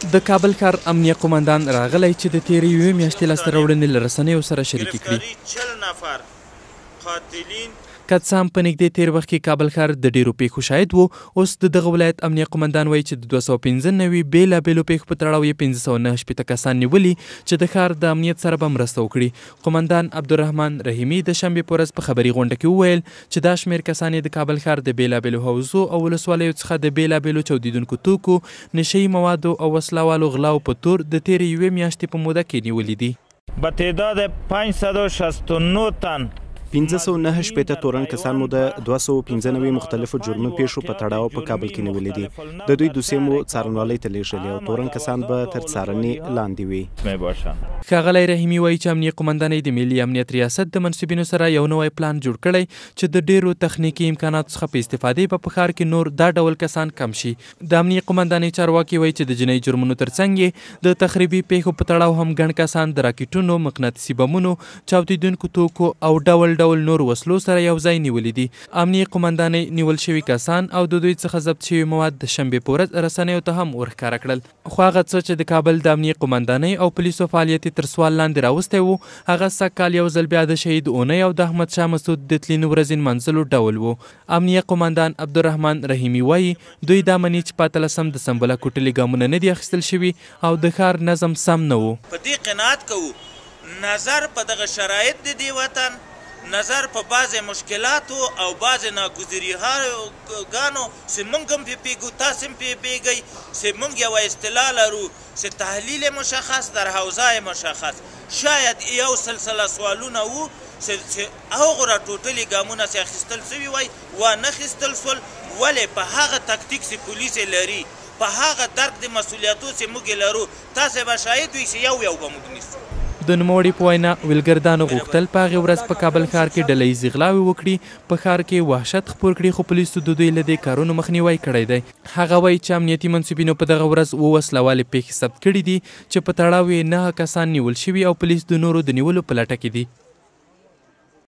د کابل ښار امنیه قومندان راغلی چې د تیرې یوې میاشتې لاسته راوړنې له رسنیو سره شریکې کړي. که څه هم په نږدې تیر وخت کې کابل ښار د ډېرو پیښو شاهد و، اوس د دغه ولایت امنیه قومندان وایي چې د 295 بېلابېلو پیښو په تړاو یې 509 کسان نیولي چې د ښار د امنیت سره به مرسته وکړي. قومندان عبدالرحمن رحیمي د شنبې په ورځ په خبري غونډه کې وویل چې دا شمېر کسان یې د کابل ښار د بېلابېلو حوزو او ولسوالیو څخه د بېلابېلو چاودېدونکو توکو، نشه یي موادو او وسله والو غلاو په تور د تیرې یوې میاشتې په موده کې نیولي دي. به تعداد 569 تن 509 تورن کسان مو د 295 مختلفو جرمي پیښو په تړاو په کابل کې نیولې دي. د دوی دوسیې مو څارنوالۍ ته لیږلي او تورن کسان به تر څارنې لاندې وي. ښاغلی رحیمي وایي چې امنیه قومندانۍ د ملي امنیت ریاست د منصبینو سره یو نوی پلان جوړ کړی چې د ډیرو تخنیکي امکاناتو څخه په استفادې به په ښار کې نور دا ډول کسان کم شي. د امنیه قومندانۍ چارواکي وایي چې د جنایي جرمونو ترڅنګ یې د تخریبي پیښو په تړاو هم ګڼ کسان د راکټونو، مقناطیسي بمونو، چاودېدونکو توکو او ډول نور وسلو سره یو ځای نیولي دي. امنیه قومندانۍ نیول شوي کسان او د دوی څخه ضبط شوي مواد د شنبې په ورځ رسنیو ته هم ورښکاره کړل. خو هغه څه چې د کابل د امنیه قومندانۍ او پولیسو فعالیت تر سوال لاندې راوستی و، هغه سږکال یو ځل بیا د شهید اونۍ او د احمدشاه مسعود د تلین ورځې نمانځلو ډول و. امنیه قومندان عبدالرحمن رحیمي وایي دوی دا مني چې په 18 دسمبر کوټلي ګامونه نه دي اخیستل شوي او د ښار نظم سم نه و. په دې قناعت کوو نظر په دغه شرایط د دې وطن، نظر په بعضې مشکلاتو او بعضې ناګزیری‌هاګانو چې موږ هم پې پوهېږو، تاسې هم پې پوهېږئ چې موږ یوه اصطلاح لرو چې تحلیل مشخص در حوزه مشخص. شاید یو سلسله سوالونه وو چې هغو راټوټلي ګامونه چې اخیستل سوي وای وانه اخیستل سول، ولې په هغه تکتیک چې پولیس لري، په هغه درک د مسؤلیتو چې موږ لرو، تاسې به شاهد وي چې یو به موږ نیسو. د نوموړي په وینا ویلګردانو غوښتل په هغې ورځ په کابل ښار کې ډله ییزې غلاوې وکړي، په ښار کې وحشت خپور کړي، خو پولیسو د دوی له دې کارونو مخنیوی کړی دی. هغه وایي چې امنیتي منصبینو په دغه ورځ 7 وسله والې پیښې ثبت کړي دي چې په تړاو یې 9 کسان نیول شوي او پولیس د نورو د نیولو په لټه کې دي.